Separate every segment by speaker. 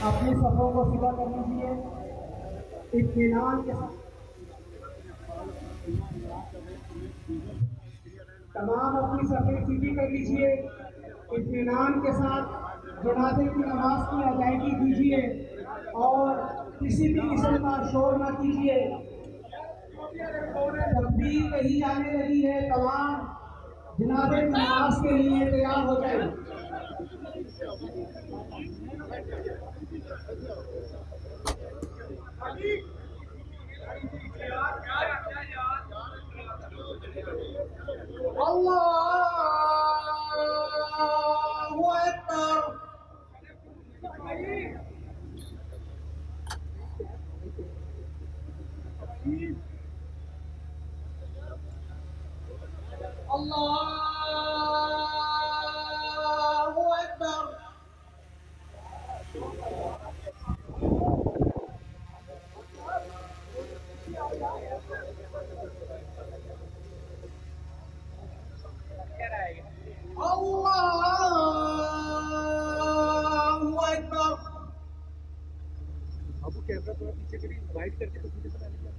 Speaker 1: अपनी सफ़ों को सीधा कर लीजिए, इत्मीनान के साथ तमाम अपनी सफ़ें सीधी कर लीजिए, इत्मीनान के साथ जनाजे की नमाज की अदायगी कीजिए और किसी भी किस्म का शोर ना कीजिए। तकबीर कही जाने लगी है, तमाम जनाजे की नमाज के लिए तैयार हो जाए। अल्लाहु अकबर। अल्लाहु अकबर। अल्लाहु अकबर।
Speaker 2: आपको कैमरा थोड़ा पीछे करिए, राइट करके तो पीछे से आने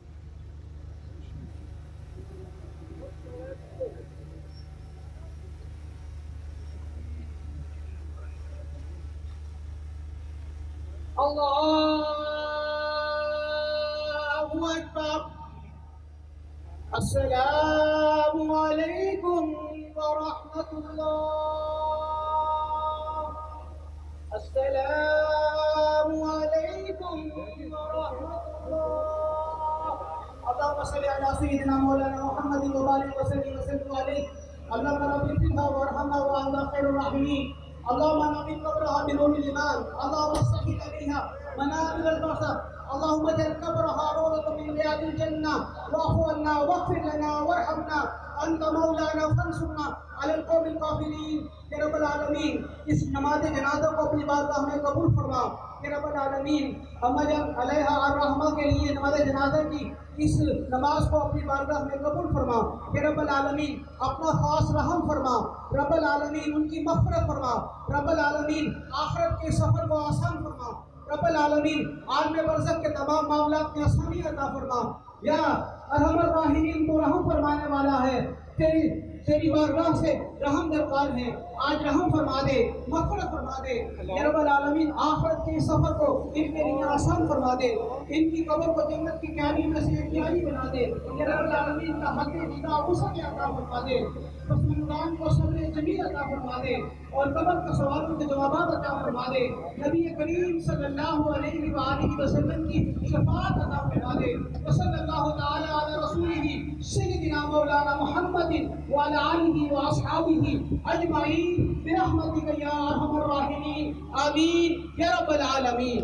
Speaker 1: अल्लाहु अकबर। अस्सलामु अलैकुम व रहमतुल्लाह। अस्सलामु अलैकुम व रहमतुल्लाह। अल्लाहुम्मा सल्लि अला सय्यिदिना मौलाना मुहम्मदिन व बारिक व सल्लिम अलैहि। अल्लाहुम्मा रब्बिना वरहमना व अंता खैरुर राहिमीन। अल्लाहुम्मा नव्विर क़ब्रहा बिनूरिल ईमान। अल्लाहुम्मा सहिल अलैहा मनाज़िलल बशर। अल्लाहुम्मा जअल क़ब्रहा रौज़atan मिन रियादिल जन्नह वाफ़ु अन्ना वग़फ़िर लना वरहमना अंता मौलाना फंसुरना अलल क़ौमिल काफ़िरीन। या रब्बल आलमीन, इस नमाज जनाज़ा को अपनी बारगाह में कबूल फरमा। या रब्बल आलमीन, अम्मा जान अलैहा अर्रहमा के लिए नमाज जनाज़ा की इस नमाज को अपनी बारगाह में कबूल फरमा। या रब्बल आलमीन, अपना खास रहम फरमा। रब्बल आलमीन, उनकी मग़फ़िरत फरमा। रब्बल आलमीन, आखिरत के सफ़र को आसान फरमा। रब्बल आलमीन, आलम बरज़ख के तमाम मामलात में आसानी अता फरमा। या अरहमर राहिमीन, तो रहम फरमाने वाला है, तेरी बारगाह से रहम दरकार है, आज रहम फरमा दे, मग़फ़िरत फरमा दे। या रब्बल आलमीन, आखिरत के सफ़र को इनके लिए आसान फरमा दे, इनकी कब्र को जन्नत की क्यारी में से एक क्यारी बना दे। या रब्बल आलमीन, का हक़ दीदा वसअत अता फरमा दे, मुसलमान को सब्र जमील अता फरमा दे और कब्र के सवालों के जवाबात अता फरमा दे। नबी करीम सल्लल्लाहु अलैहि वसल्लम की शफ़ाअत अता फरमा दे। सल्लल्लाहु तआला अला रसूलिही सय्यिदिना मौलाना मुहम्मदिन व अला आलिहि व अस्हाबिहि अजमाइन बिरहमतिका या अरहमर राहिमीन। आमीन या रब्बल आलमीन।